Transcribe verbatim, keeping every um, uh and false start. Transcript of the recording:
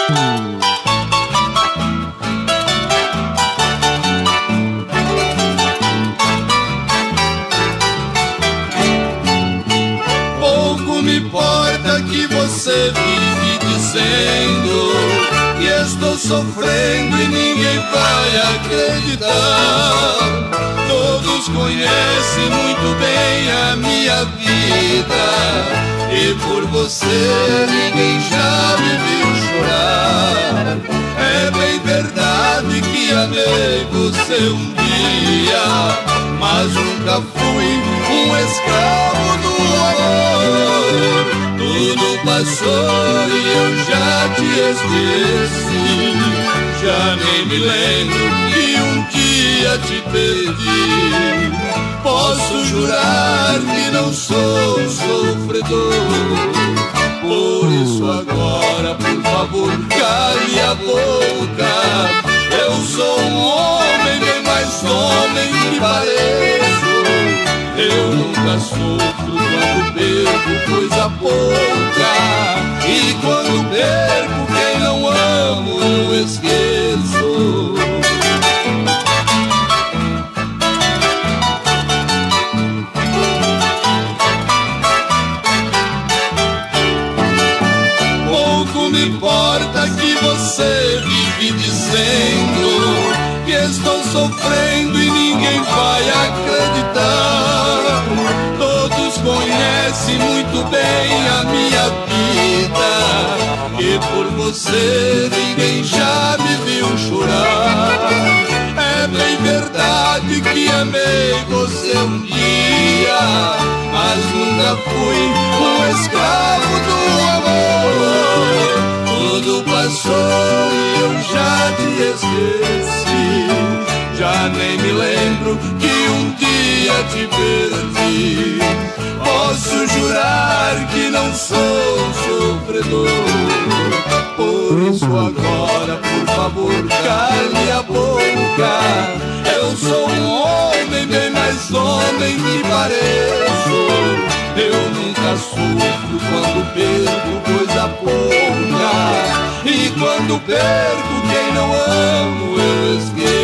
Pouco me importa que você vive dizendo que estou sofrendo e ninguém vai acreditar. Todos conhecem muito bem a minha vida e por você ninguém já me viu chorar. É bem verdade que amei você um dia, mas nunca fui um escravo do amor. Tudo passou e eu já te esqueci. Já nem me lembro que um dia te perdi. Posso jurar que não sou sofredor. Por isso agora, por favor, cale a boca. Eu sou um homem, bem mais homem que pareço. Eu nunca sofro quando perco coisa pouca. E quando perco quem não amo eu esqueço. Pouco me importa que você vive dizendo que estou sofrendo e ninguém vai acreditar. Todos conhecem muito bem a minha vida e por você ninguém já me viu chorar. É bem verdade que amei você um dia, mas nunca fui um escravo do amor. Tudo passou e eu já te esqueci. Já nem me lembro que um dia te perdi. Posso jurar que não sou sofredor. Por isso agora, por favor, cale a boca. Eu sou um homem, bem mais homem que pareço. Eu nunca sofro quando perco coisa pouca. E quando perco quem não amo eu esqueço.